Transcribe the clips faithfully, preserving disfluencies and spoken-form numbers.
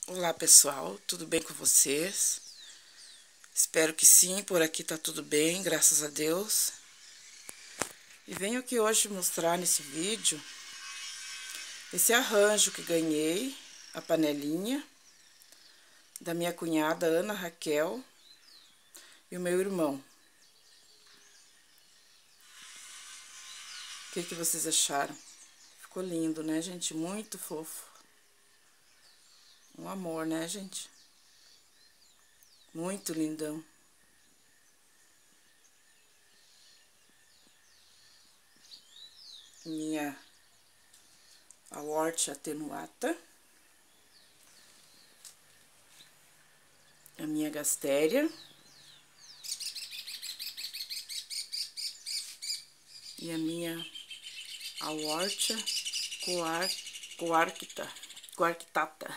Olá pessoal, tudo bem com vocês? Espero que sim, por aqui tá tudo bem, graças a Deus. E venho aqui hoje mostrar nesse vídeo esse arranjo que ganhei, a panelinha, da minha cunhada Ana Raquel e o meu irmão. O que que vocês acharam? Ficou lindo, né, gente? Muito fofo. Um amor, né, gente? Muito lindão. Minha aorte atenuata. A minha gastéria. E a minha aorta coar, coarcta, coarctata.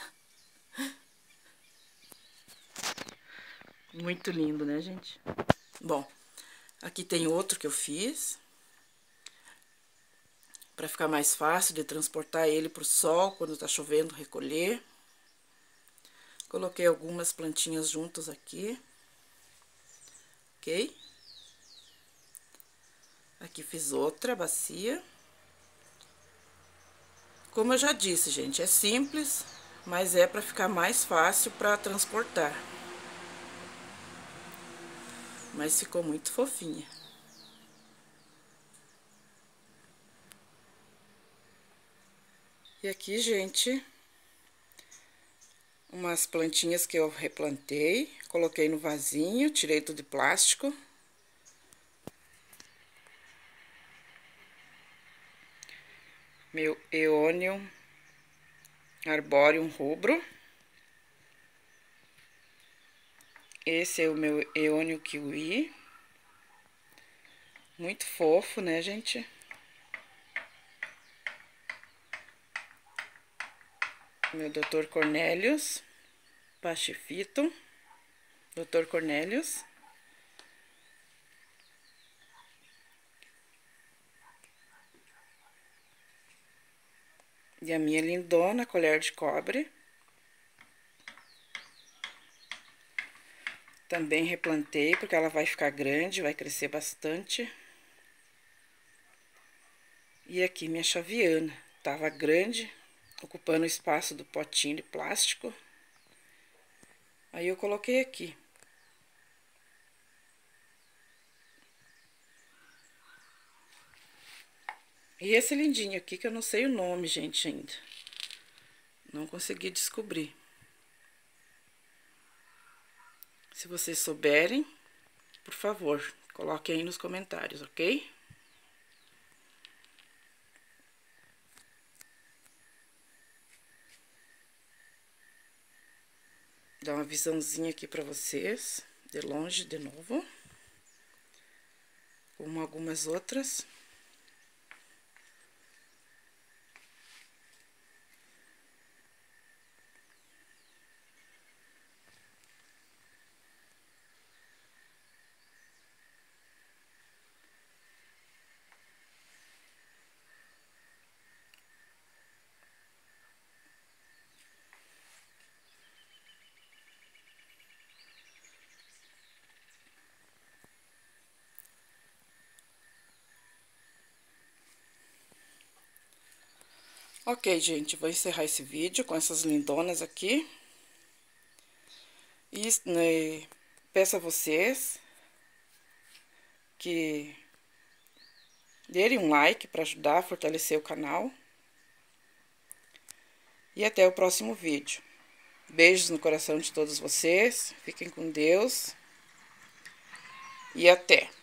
Muito lindo, né, gente? Bom, aqui tem outro que eu fiz. Pra ficar mais fácil de transportar ele pro sol, quando tá chovendo, recolher. Coloquei algumas plantinhas juntas aqui. Ok? Aqui fiz outra bacia. Como eu já disse, gente, é simples, mas é pra ficar mais fácil pra transportar. Mas ficou muito fofinha. E aqui, gente, umas plantinhas que eu replantei, coloquei no vasinho, tirei tudo de plástico. Meu Aeonium Arboreum rubro. Esse é o meu Aeonium kiwi. Muito fofo, né, gente? Meu doutor Cornelius Pachifito. doutor Cornelius. E a minha lindona colher de cobre. Também replantei, porque ela vai ficar grande, vai crescer bastante. E aqui minha chaviana. Tava grande, ocupando o espaço do potinho de plástico. Aí eu coloquei aqui. E esse lindinho aqui, que eu não sei o nome, gente, ainda. Não consegui descobrir. Se vocês souberem, por favor, coloquem aí nos comentários, ok? Dar uma visãozinha aqui pra vocês, de longe, de novo. Como algumas outras. Ok, gente, vou encerrar esse vídeo com essas lindonas aqui. E né, peço a vocês que derem um like para ajudar a fortalecer o canal. E até o próximo vídeo. Beijos no coração de todos vocês. Fiquem com Deus. E até!